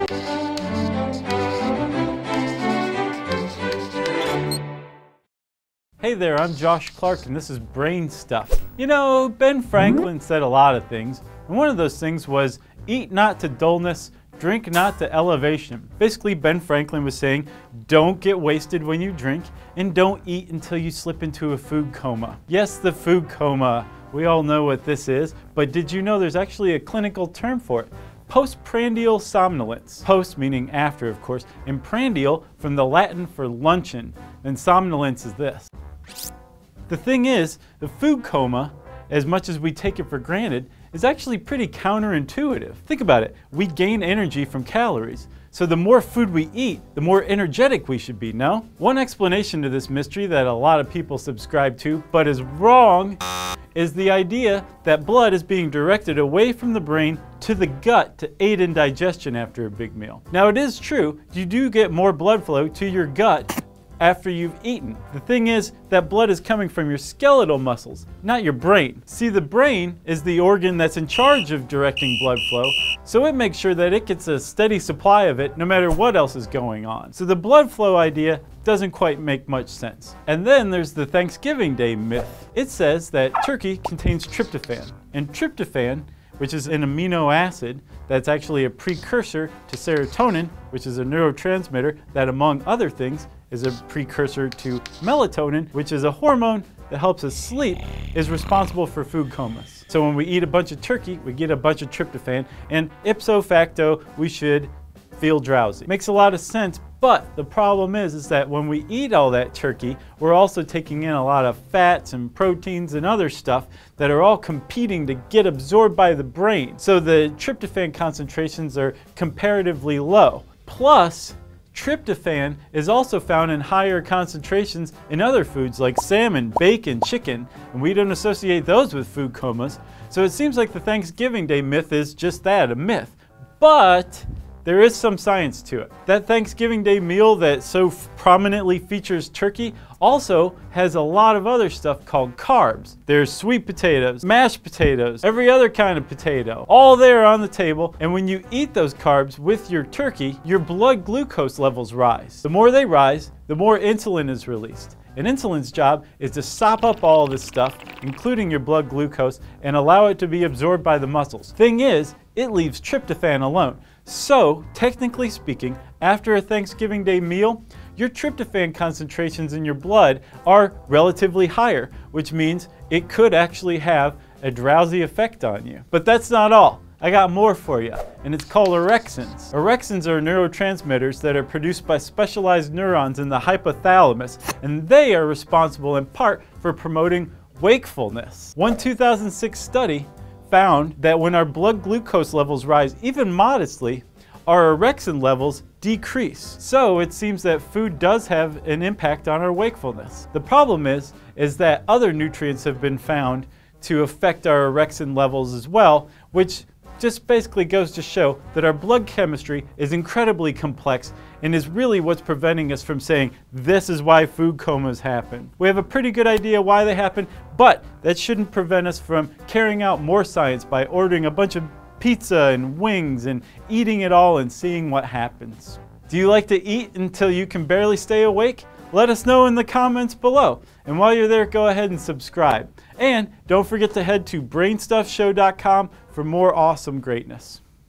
Hey there, I'm Josh Clark and this is BrainStuff. You know, Ben Franklin said a lot of things, and one of those things was, eat not to dullness, drink not to elevation. Basically, Ben Franklin was saying, don't get wasted when you drink, and don't eat until you slip into a food coma. Yes, the food coma. We all know what this is, but did you know there's actually a clinical term for it? Postprandial somnolence. Post meaning after, of course, and prandial from the Latin for luncheon, and somnolence is this. The thing is, the food coma, as much as we take it for granted, is actually pretty counterintuitive. Think about it. We gain energy from calories. So the more food we eat, the more energetic we should be, no? One explanation to this mystery that a lot of people subscribe to, but is wrong, is the idea that blood is being directed away from the brain to the gut to aid in digestion after a big meal. Now it is true, you do get more blood flow to your gut after you've eaten. The thing is that blood is coming from your skeletal muscles, not your brain. See, the brain is the organ that's in charge of directing blood flow, so it makes sure that it gets a steady supply of it no matter what else is going on. So the blood flow idea doesn't quite make much sense. And then there's the Thanksgiving Day myth. It says that turkey contains tryptophan, and tryptophan, which is an amino acid that's actually a precursor to serotonin, which is a neurotransmitter that, among other things, is a precursor to melatonin, which is a hormone that helps us sleep, is responsible for food comas. So when we eat a bunch of turkey, we get a bunch of tryptophan, and ipso facto, we should feel drowsy. Makes a lot of sense, but the problem is that when we eat all that turkey, we're also taking in a lot of fats and proteins and other stuff that are all competing to get absorbed by the brain. So the tryptophan concentrations are comparatively low. Plus, tryptophan is also found in higher concentrations in other foods like salmon, bacon, chicken, and we don't associate those with food comas. So it seems like the Thanksgiving Day myth is just that, a myth. But there is some science to it. That Thanksgiving Day meal that so prominently features turkey also has a lot of other stuff called carbs. There's sweet potatoes, mashed potatoes, every other kind of potato, all there on the table. And when you eat those carbs with your turkey, your blood glucose levels rise. The more they rise, the more insulin is released. And insulin's job is to sop up all of this stuff, including your blood glucose, and allow it to be absorbed by the muscles. Thing is, it leaves tryptophan alone. So, technically speaking, after a Thanksgiving Day meal, your tryptophan concentrations in your blood are relatively higher, which means it could actually have a drowsy effect on you. But that's not all. I got more for you, and it's called orexins. Orexins are neurotransmitters that are produced by specialized neurons in the hypothalamus, and they are responsible in part for promoting wakefulness. One 2006 study found that when our blood glucose levels rise even modestly, our orexin levels decrease. So it seems that food does have an impact on our wakefulness. The problem is that other nutrients have been found to affect our orexin levels as well, which just basically goes to show that our blood chemistry is incredibly complex and is really what's preventing us from saying this is why food comas happen. We have a pretty good idea why they happen, but that shouldn't prevent us from carrying out more science by ordering a bunch of pizza and wings and eating it all and seeing what happens. Do you like to eat until you can barely stay awake? Let us know in the comments below. And while you're there, go ahead and subscribe. And don't forget to head to brainstuffshow.com for more awesome greatness.